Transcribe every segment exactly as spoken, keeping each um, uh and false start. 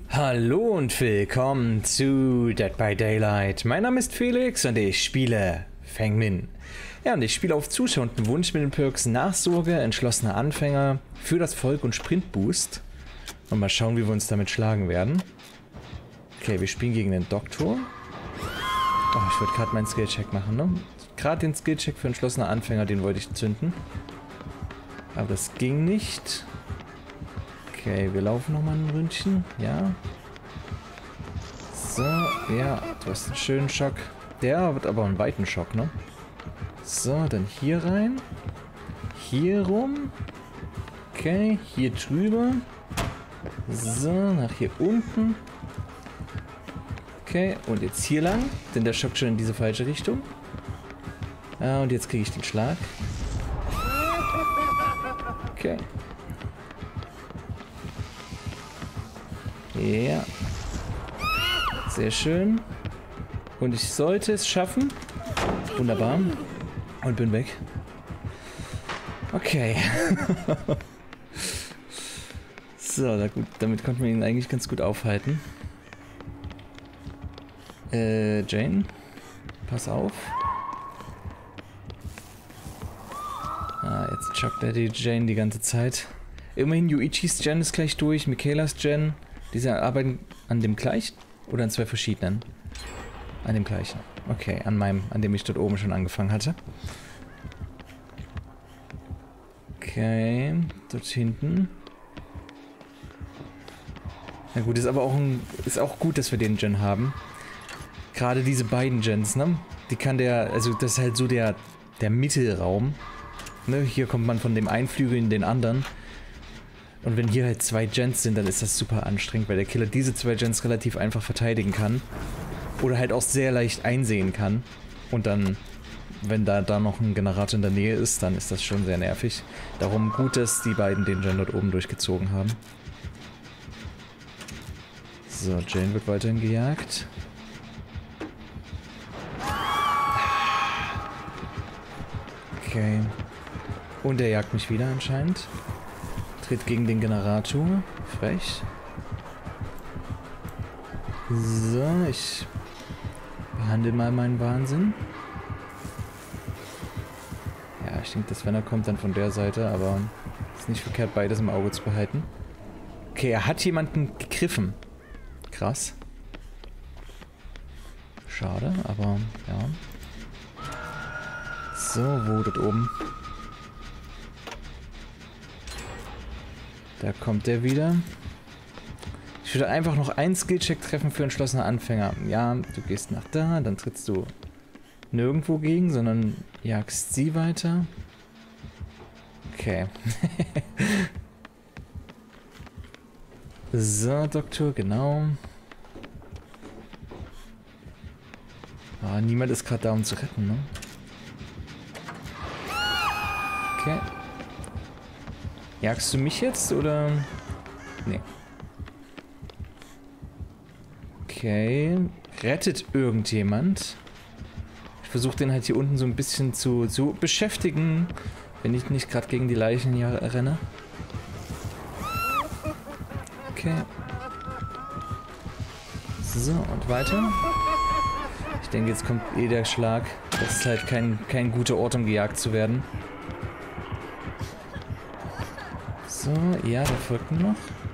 Hallo und willkommen zu Dead by Daylight. Mein Name ist Felix und ich spiele Feng Min. Ja, und ich spiele auf zuschauenden Wunsch mit den Perks Nachsorge, entschlossener Anfänger, für das Volk und Sprintboost. Und mal schauen, wie wir uns damit schlagen werden. Okay, wir spielen gegen den Doktor. Oh, ich wollte gerade meinen Skillcheck machen, ne? Gerade den Skillcheck für entschlossener Anfänger, den wollte ich zünden. Aber das ging nicht. Okay, wir laufen nochmal ein Ründchen. Ja. So, ja, du hast einen schönen Schock. Der wird aber einen weiten Schock, ne? So, dann hier rein. Hier rum. Okay, hier drüber. So, nach hier unten. Okay, und jetzt hier lang. Denn der schockt schon in diese falsche Richtung. Ja, und jetzt kriege ich den Schlag. Okay. Ja. Sehr schön. Und ich sollte es schaffen. Wunderbar. Und bin weg. Okay. So, na gut, damit konnten wir ihn eigentlich ganz gut aufhalten. Äh, Jane? Pass auf. Ah, jetzt schockt er die Jane die ganze Zeit. Immerhin, Yuichis Gen ist gleich durch, Michaelas Gen. Diese arbeiten an dem gleichen? Oder an zwei verschiedenen? An dem gleichen. Okay, an meinem, an dem ich dort oben schon angefangen hatte. Okay, dort hinten. Na gut, ist aber auch ein, ist auch gut, dass wir den Gen haben. Gerade diese beiden Gens, ne? Die kann der, also das ist halt so der, der Mittelraum. Ne? Hier kommt man von dem einen Flügel in den anderen. Und wenn hier halt zwei Gens sind, dann ist das super anstrengend, weil der Killer diese zwei Gens relativ einfach verteidigen kann. Oder halt auch sehr leicht einsehen kann. Und dann, wenn da, da noch ein Generator in der Nähe ist, dann ist das schon sehr nervig. Darum gut, dass die beiden den Gen dort oben durchgezogen haben. So, Jane wird weiterhin gejagt. Okay. Und er jagt mich wieder anscheinend. Tritt gegen den Generator. Frech. So, ich behandle mal meinen Wahnsinn. Ja, ich denke, dass wenn er kommt, dann von der Seite, aber ist nicht verkehrt, beides im Auge zu behalten. Okay, er hat jemanden gegriffen. Krass. Schade, aber ja. So, wo dort oben? Da kommt der wieder. Ich würde einfach noch einen Skillcheck treffen für entschlossene Anfänger. Ja, du gehst nach da, dann trittst du nirgendwo gegen, sondern jagst sie weiter. Okay. So, Doktor, genau. Ah, niemand ist gerade da, um zu retten, ne? Okay. Jagst du mich jetzt, oder? Nee. Okay. Rettet irgendjemand? Ich versuche den halt hier unten so ein bisschen zu, zu beschäftigen, wenn ich nicht gerade gegen die Leichen hier renne. Okay. So, und weiter. Ich denke, jetzt kommt eh der Schlag. Das ist halt kein, kein guter Ort, um gejagt zu werden. So, ja, da folgt noch.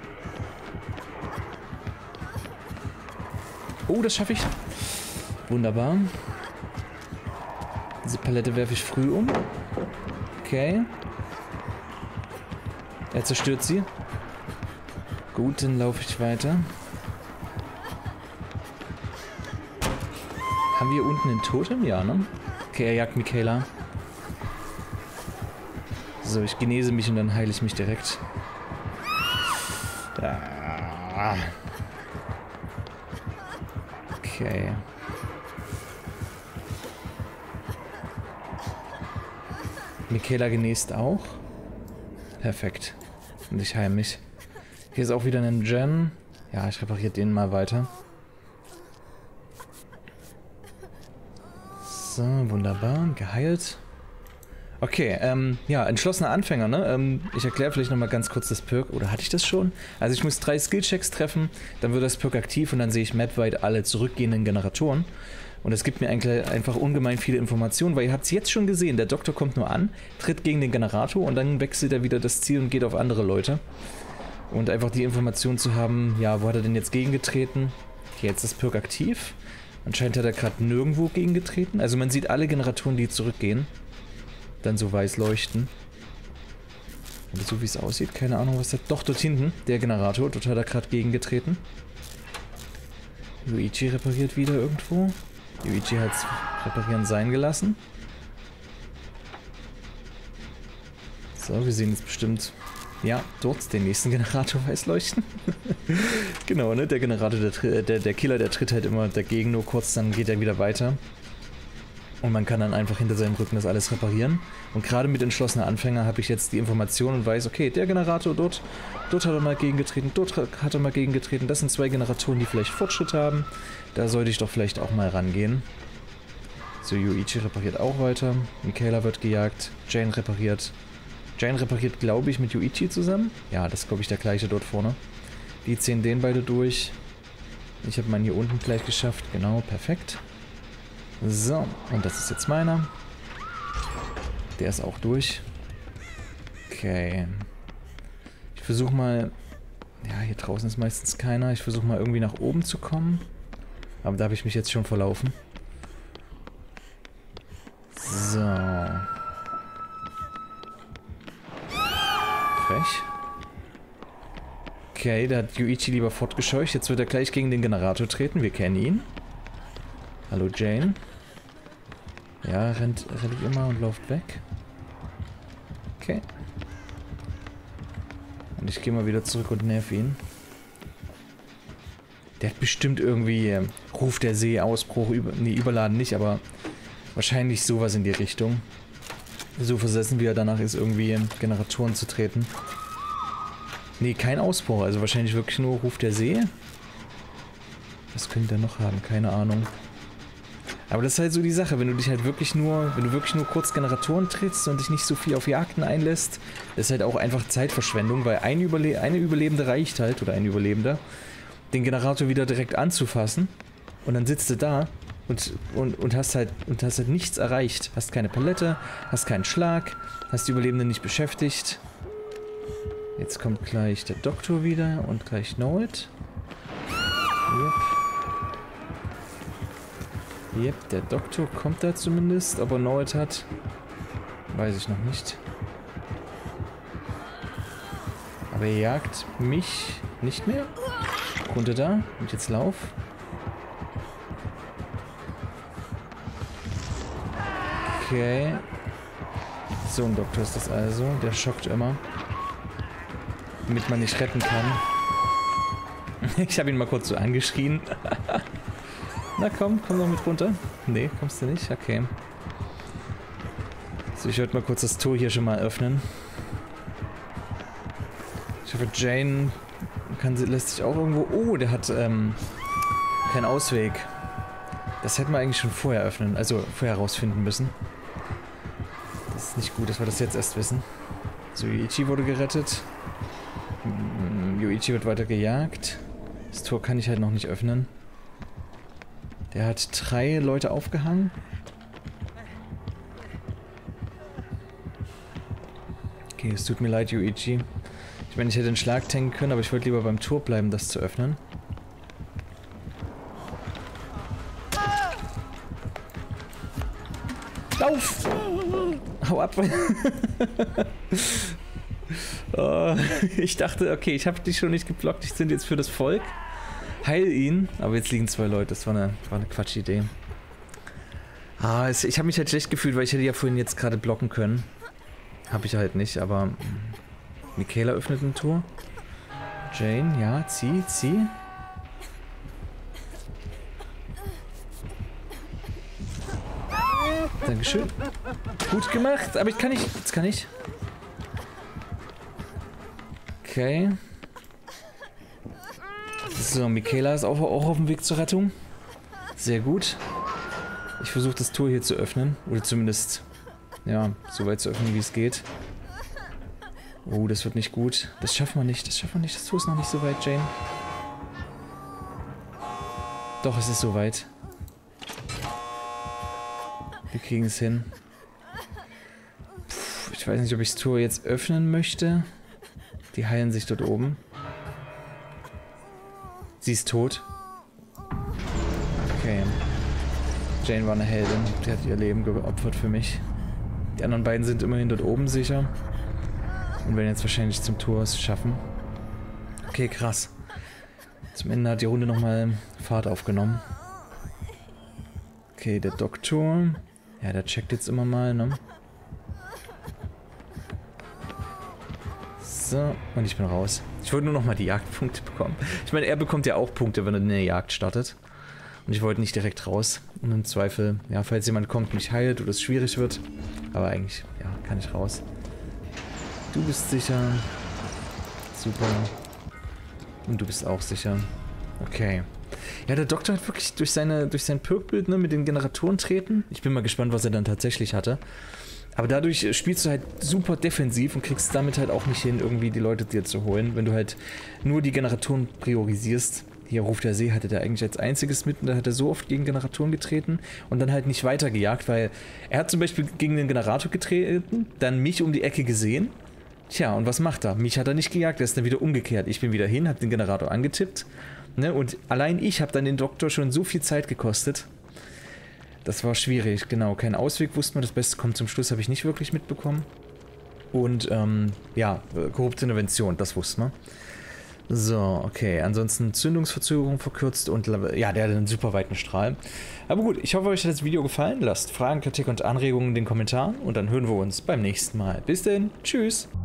Oh, das schaffe ich. Wunderbar. Diese Palette werfe ich früh um. Okay. Er zerstört sie. Gut, dann laufe ich weiter. Haben wir hier unten einen Totem? Ja, ne? Okay, er jagt Michaela. So, ich genese mich und dann heile ich mich direkt. Ah. Okay. Michaela genest auch. Perfekt. Und ich heile mich. Hier ist auch wieder ein Gen. Ja, ich repariere den mal weiter. So, wunderbar. Geheilt. Okay, ähm, ja, entschlossener Anfänger, ne? Ähm, ich erkläre vielleicht nochmal ganz kurz das Perk. Oder hatte ich das schon? Also ich muss drei Skillchecks treffen, dann wird das Perk aktiv und dann sehe ich mapweit alle zurückgehenden Generatoren. Und das gibt mir eigentlich einfach ungemein viele Informationen, weil ihr habt es jetzt schon gesehen, der Doktor kommt nur an, tritt gegen den Generator und dann wechselt er wieder das Ziel und geht auf andere Leute. Und einfach die Information zu haben, ja, wo hat er denn jetzt gegengetreten? Okay, jetzt ist das Perk aktiv. Anscheinend hat er gerade nirgendwo gegengetreten. Also man sieht alle Generatoren, die zurückgehen. Dann so weiß leuchten. Aber so wie es aussieht, keine Ahnung, was das... Doch, dort hinten, der Generator, dort hat er gerade gegengetreten. Yuichi repariert wieder irgendwo. Yuichi hat es reparieren sein gelassen. So, wir sehen jetzt bestimmt... Ja, dort den nächsten Generator weiß leuchten. Genau, ne? Der Generator, der, der, der Killer, der tritt halt immer dagegen nur kurz, dann geht er wieder weiter. Und man kann dann einfach hinter seinem Rücken das alles reparieren. Und gerade mit entschlossener Anfänger habe ich jetzt die Information und weiß, okay, der Generator dort, dort hat er mal gegengetreten, dort hat er mal gegengetreten. Das sind zwei Generatoren, die vielleicht Fortschritt haben. Da sollte ich doch vielleicht auch mal rangehen. So, Yuichi repariert auch weiter. Michaela wird gejagt. Jane repariert. Jane repariert, glaube ich, mit Yuichi zusammen. Ja, das ist, glaube ich, der gleiche dort vorne. Die ziehen den beide durch. Ich habe meinen hier unten gleich geschafft. Genau, perfekt. So, und das ist jetzt meiner. Der ist auch durch. Okay. Ich versuche mal... Ja, hier draußen ist meistens keiner. Ich versuche mal irgendwie nach oben zu kommen. Aber da habe ich mich jetzt schon verlaufen. So. Frech. Okay, da hat Yuichi lieber fortgescheucht. Jetzt wird er gleich gegen den Generator treten. Wir kennen ihn. Hallo Jane. Ja, rennt, rennt immer und läuft weg. Okay. Und ich gehe mal wieder zurück und nerv ihn. Der hat bestimmt irgendwie äh, Ruf der See, Ausbruch, über, nee, überladen nicht, aber wahrscheinlich sowas in die Richtung. So versessen wie er danach ist, irgendwie in Generatoren zu treten. Nee, kein Ausbruch, also wahrscheinlich wirklich nur Ruf der See. Was könnte er noch haben? Keine Ahnung. Aber das ist halt so die Sache, wenn du dich halt wirklich nur, wenn du wirklich nur kurz Generatoren trittst und dich nicht so viel auf Jagden einlässt, ist halt auch einfach Zeitverschwendung, weil ein Überle eine Überlebende reicht halt, oder ein Überlebender, den Generator wieder direkt anzufassen und dann sitzt du da und, und, und, hast halt, und hast halt nichts erreicht. Hast keine Palette, hast keinen Schlag, hast die Überlebenden nicht beschäftigt. Jetzt kommt gleich der Doktor wieder und gleich Noet. Yep. Yep, der Doktor kommt da zumindest, ob er Noet hat, weiß ich noch nicht. Aber er jagt mich nicht mehr. Runter da und jetzt lauf. Okay. So ein Doktor ist das also, der schockt immer. Damit man nicht retten kann. Ich habe ihn mal kurz so angeschrien. Na komm, komm doch mit runter. Nee, kommst du nicht? Okay. So, ich wollte mal kurz das Tor hier schon mal öffnen. Ich hoffe, Jane kann, lässt sich auch irgendwo... Oh, der hat ähm, keinen Ausweg. Das hätten wir eigentlich schon vorher öffnen, also vorher herausfinden müssen. Das ist nicht gut, dass wir das jetzt erst wissen. So, Yuichi wurde gerettet. Yuichi wird weiter gejagt. Das Tor kann ich halt noch nicht öffnen. Der hat drei Leute aufgehangen. Okay, es tut mir leid, Yuichi. Ich meine, ich hätte den Schlag tanken können, aber ich wollte lieber beim Tor bleiben, das zu öffnen. Lauf! Hau ab! Oh, ich dachte, okay, ich habe dich schon nicht geblockt, ich bin jetzt für das Volk. Heil ihn, aber jetzt liegen zwei Leute, das war eine, war eine Quatschidee. Ah, es, ich habe mich halt schlecht gefühlt, weil ich hätte ja vorhin jetzt gerade blocken können. Habe ich halt nicht, aber... Michaela öffnet ein Tor. Jane, ja, zieh, zieh. Dankeschön. Gut gemacht, aber ich kann nicht... Jetzt kann ich... Okay. So, Michaela ist auch, auch auf dem Weg zur Rettung. Sehr gut. Ich versuche das Tor hier zu öffnen. Oder zumindest ja, so weit zu öffnen, wie es geht. Oh, das wird nicht gut. Das schaffen wir nicht, das schaffen wir nicht. Das Tor ist noch nicht so weit, Jane. Doch, es ist so weit. Wir kriegen es hin. Puh, ich weiß nicht, ob ich das Tor jetzt öffnen möchte. Die heilen sich dort oben. Sie ist tot. Okay. Jane war eine Heldin. Die hat ihr Leben geopfert für mich. Die anderen beiden sind immerhin dort oben sicher. Und werden jetzt wahrscheinlich zum Tor es schaffen. Okay, krass. Zum Ende hat die Runde nochmal Fahrt aufgenommen. Okay, der Doktor. Ja, der checkt jetzt immer mal, ne? So, und ich bin raus. Ich wollte nur nochmal die Jagdpunkte bekommen. Ich meine, er bekommt ja auch Punkte, wenn er eine Jagd startet. Und ich wollte nicht direkt raus. Und im Zweifel, ja, falls jemand kommt, mich heilt oder es schwierig wird. Aber eigentlich, ja, kann ich raus. Du bist sicher. Super. Und du bist auch sicher. Okay. Ja, der Doktor hat wirklich durch seine durch sein Perkbild, ne, mit den Generatoren treten. Ich bin mal gespannt, was er dann tatsächlich hatte. Aber dadurch spielst du halt super defensiv und kriegst damit halt auch nicht hin, irgendwie die Leute dir zu holen, wenn du halt nur die Generatoren priorisierst. Hier ruft der See, hatte der eigentlich als einziges mit und da hat er so oft gegen Generatoren getreten und dann halt nicht weitergejagt, weil er hat zum Beispiel gegen den Generator getreten, dann mich um die Ecke gesehen. Tja, und was macht er? Mich hat er nicht gejagt, er ist dann wieder umgekehrt. Ich bin wieder hin, hab den Generator angetippt, ne, und allein ich habe dann den Doktor schon so viel Zeit gekostet. Das war schwierig, genau. Kein Ausweg wusste man, das Beste kommt zum Schluss, habe ich nicht wirklich mitbekommen. Und, ähm, ja, korrupte Intervention, das wusste man. So, okay, ansonsten Zündungsverzögerung verkürzt und, ja, der hat einen super weiten Strahl. Aber gut, ich hoffe, euch hat das Video gefallen. Lasst Fragen, Kritik und Anregungen in den Kommentaren und dann hören wir uns beim nächsten Mal. Bis denn, tschüss!